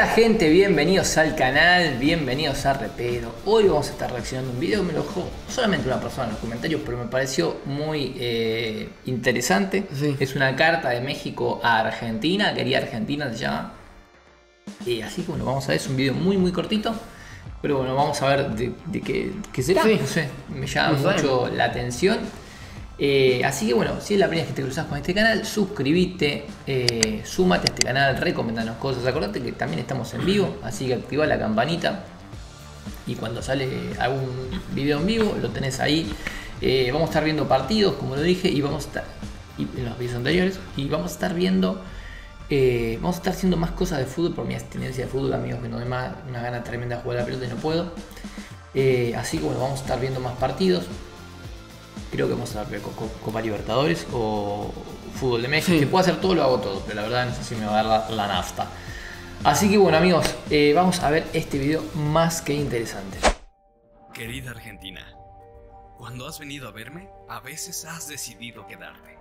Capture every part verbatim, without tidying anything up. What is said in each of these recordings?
Hola gente, bienvenidos al canal, bienvenidos a Repedo. Hoy vamos a estar reaccionando a un video, me lo dejó solamente una persona en los comentarios, pero me pareció muy eh, interesante. Sí. Es una carta de México a Argentina, querida Argentina se llama. Y así que bueno, vamos a ver, es un video muy muy cortito. Pero bueno, vamos a ver de, de qué, qué será, sí. No sé, me llama no mucho la atención. Eh, así que bueno, si es la primera vez que te cruzas con este canal, suscríbete, eh, súmate a este canal, recomendanos cosas. Acordate que también estamos en vivo, así que activa la campanita. Y cuando sale algún video en vivo, lo tenés ahí. Eh, vamos a estar viendo partidos, como lo dije, y vamos a estar y en los videos anteriores. Y vamos a estar viendo, eh, vamos a estar haciendo más cosas de fútbol por mi abstinencia de fútbol, amigos, que no me da una gana tremenda de jugar a la pelota y no puedo. Eh, así que bueno, vamos a estar viendo más partidos. Creo que vamos a ver Copa Libertadores o Fútbol de México. Sí. Si puedo hacer todo, lo hago todo, pero la verdad no sé si me va a dar la, la nafta. Así que bueno, amigos, eh, vamos a ver este video más que interesante. Querida Argentina, cuando has venido a verme, a veces has decidido quedarte.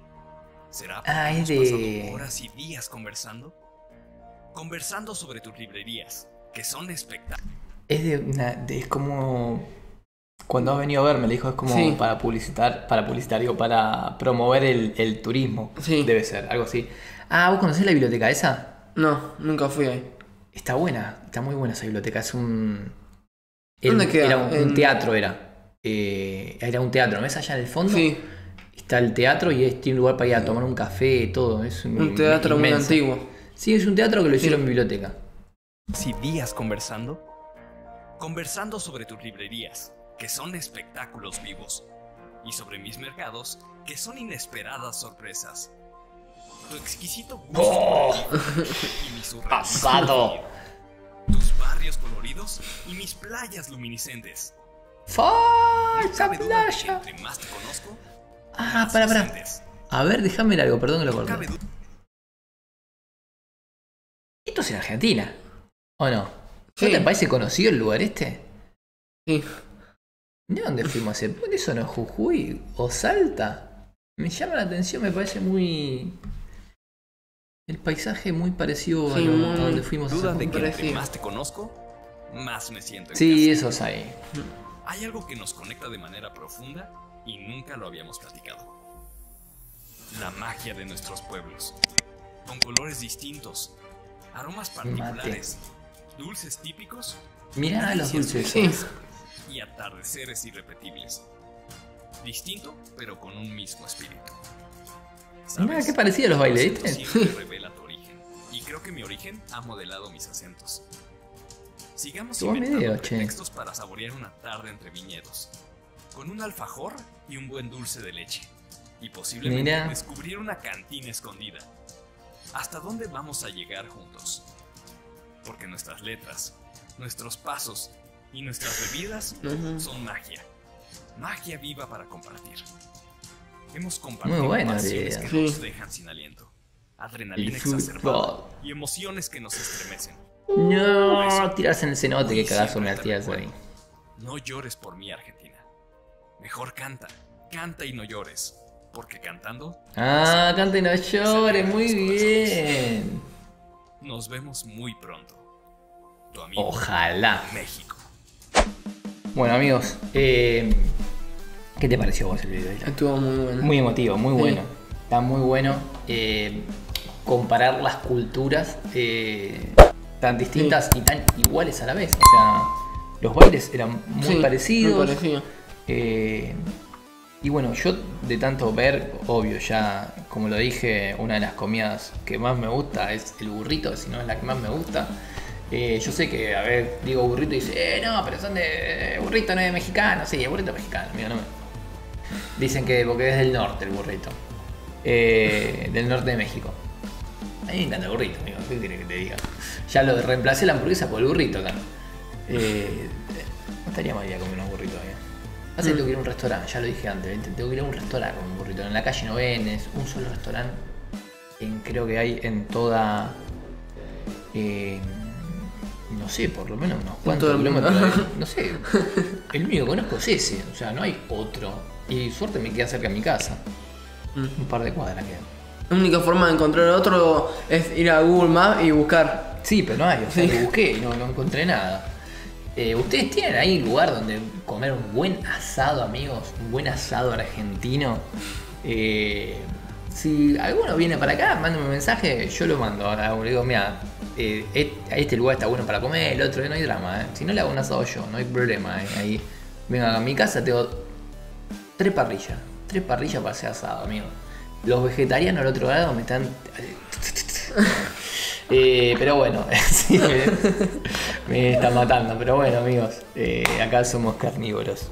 ¿Será porque ah, hemos de... pasado horas y días conversando? Conversando sobre tus librerías, que son espectaculares. Es de una... De, es como... Cuando has venido a verme, le dijo, es como sí. para publicitar, para publicitar, digo, para promover el, el turismo. Sí. Debe ser, algo así. Ah, ¿vos conocés la biblioteca esa? No, nunca fui ahí. Está buena, está muy buena esa biblioteca. Es un... ¿Dónde el, queda? Era un, en... un teatro, era. Eh, era un teatro, ¿no ves allá en el fondo? Sí. Está el teatro y es, tiene un lugar para ir a tomar un café, todo. Es un, un teatro muy antiguo. Sí, es un teatro que lo hicieron sí. en biblioteca. Si días conversando, conversando sobre tus librerías, que son espectáculos vivos, y sobre mis mercados, que son inesperadas sorpresas. Tu exquisito gusto oh, y mi pasado. Tus barrios coloridos y mis playas luminiscentes. ¡Falsa no playa! Entre más te conozco, ah, para, para. A ver, déjame algo, perdón que lo corté. No Esto es en Argentina, ¿o no? ¿No sí. te parece conocido el lugar este? Sí. ¿De dónde fuimos a hacer? ¿Por eso no es Jujuy o Salta? Me llama la atención, me parece muy... El paisaje muy parecido sí, a, lo, a donde fuimos a hacer. De que entre más te conozco, más me siento en sí, casa. eso es ahí. Hay algo que nos conecta de manera profunda y nunca lo habíamos platicado. La magia de nuestros pueblos. Con colores distintos, aromas particulares, Mate. dulces típicos. Mirá los dulces, sí. Y atardeceres irrepetibles. Distinto, pero con un mismo espíritu. Mira, qué parecido a los bailes, ¿viste? Siempre revela tu origen. Y creo que mi origen ha modelado mis acentos. Sigamos inventando video, pretextos che. para saborear una tarde entre viñedos. Con un alfajor y un buen dulce de leche. Y posiblemente Mira. descubrir una cantina escondida. ¿Hasta dónde vamos a llegar juntos? Porque nuestras letras, nuestros pasos y nuestras bebidas uh-huh. son magia. Magia viva para compartir. Hemos compartido Muy buena pasiones idea. que sí. nos dejan sin aliento. Adrenalina exacerbada y emociones que nos estremecen. No, eso, tirarse en el cenote que cagazo me la tiras ahí. No llores por mí, Argentina. Mejor canta. Canta y no llores. Porque cantando... Ah, canta y no llores. Muy bien. Nos vemos muy pronto. Tu amigo Ojalá. México. Bueno, amigos, eh, ¿qué te pareció vos el video? Estuvo muy bueno. Muy emotivo, muy sí. bueno. Está muy bueno eh, comparar las culturas eh, tan distintas sí. y tan iguales a la vez. O sea, los bailes eran muy sí, parecidos. Muy parecido. eh, y bueno, yo de tanto ver, obvio, ya como lo dije, una de las comidas que más me gusta es el burrito, si no es la que más me gusta. Eh, yo sé que, a ver, digo burrito y dice, eh, no, pero son de burrito, no es mexicano. Sí, es burrito mexicano, mira, no me... Dicen que porque es del norte el burrito. Eh, del norte de México. A mí me encanta el burrito, amigo, ¿qué querés que te diga? Ya lo reemplacé la hamburguesa por el burrito acá. Eh, no estaría mal ir a comer unos burritos acá. Hace que tengo que ir a un restaurante, ya lo dije antes, tengo que ir a un restaurante con un burrito. En la calle no vendes, un solo restaurante. En, creo que hay en toda... Eh, no sé, por lo menos unos cuantos kilómetros. No sé, el único que conozco es ese, o sea, no hay otro. Y suerte me queda cerca de mi casa. Mm. Un par de cuadras quedan. La única forma de encontrar otro es ir a Google Maps y buscar Sí, pero no hay, o sea, lo busqué y no, no encontré nada. Eh, ¿Ustedes tienen ahí lugar donde comer un buen asado, amigos? Un buen asado argentino. Eh, si alguno viene para acá, mándame un mensaje, yo lo mando. Ahora le digo, mira, eh, este lugar está bueno para comer, el otro, no hay drama. Eh. Si no le hago un asado yo, no hay problema. Eh. Ahí, venga, a mi casa tengo tres parrillas. Tres parrillas para hacer asado, amigos. Los vegetarianos al otro lado me están... Eh, pero bueno, sí, me, me están matando. Pero bueno, amigos, eh, acá somos carnívoros.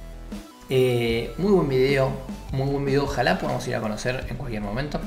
Eh, muy buen video, muy buen video. Ojalá podamos ir a conocer en cualquier momento.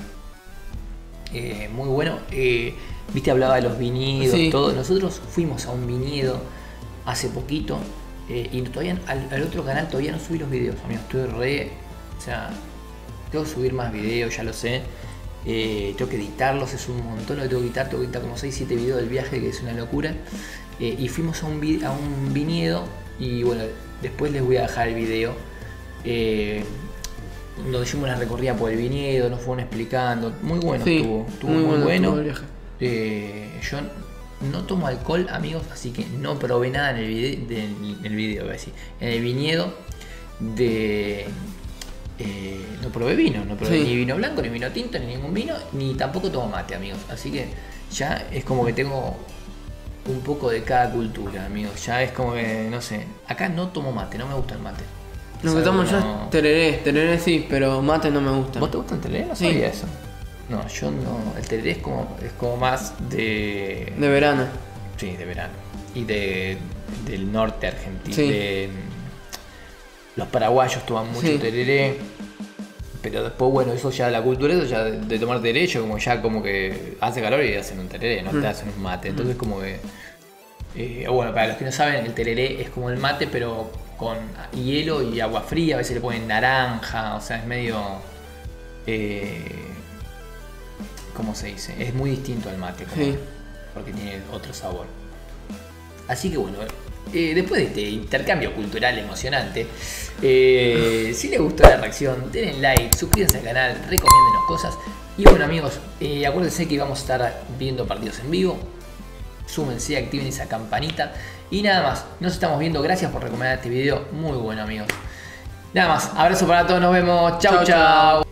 Eh, muy bueno. Eh, Viste, hablaba de los viñedos, sí. Todo. Nosotros fuimos a un viñedo hace poquito eh, y todavía al, al otro canal todavía no subí los videos, amigos. Estoy re... O sea, tengo que subir más videos, ya lo sé. Eh, tengo que editarlos, es un montón lo que tengo que editar. Tengo que editar como seis siete videos del viaje, que es una locura. Eh, y fuimos a un, a un viñedo y bueno, después les voy a dejar el video. Eh, donde hicimos la recorrida por el viñedo, nos fueron explicando. Muy bueno, sí, estuvo, estuvo muy, muy bueno. bueno. Eh, yo no tomo alcohol, amigos, así que no probé nada en el video, del, el video voy a decir, en el viñedo de... Eh, no probé vino, no probé sí. ni vino blanco, ni vino tinto, ni ningún vino, ni tampoco tomo mate, amigos. Así que ya es como que tengo un poco de cada cultura, amigos. Ya es como que, no sé, acá no tomo mate, no me gusta el mate. Lo que tomo yo es tereré, tereré sí, pero mate no me gusta. ¿Vos te gusta el tereré? No sabía sí. eso. No, yo no, el tereré es como, es como más de... De verano. Sí, de verano. Y de del norte argentino. Sí. De, los paraguayos toman mucho sí. tereré, pero después, bueno, eso ya, la cultura eso ya de, de tomar tereré, yo como ya como que hace calor y hacen un tereré, no mm. te hacen un mate. Entonces mm. como que, eh, bueno, para los que no saben, el tereré es como el mate, pero con hielo y agua fría, a veces le ponen naranja, o sea, es medio, eh, ¿cómo se dice? Es muy distinto al mate, como, sí. porque tiene otro sabor. Así que bueno, eh, después de este intercambio cultural emocionante, eh, si les gustó la reacción, denle like, suscríbanse al canal, recomiéndenos cosas. Y bueno, amigos, eh, acuérdense que vamos a estar viendo partidos en vivo. Súmense, activen esa campanita. Y nada más, nos estamos viendo. Gracias por recomendar este video. Muy bueno, amigos. Nada más, abrazo para todos, nos vemos. Chau, chau. chau.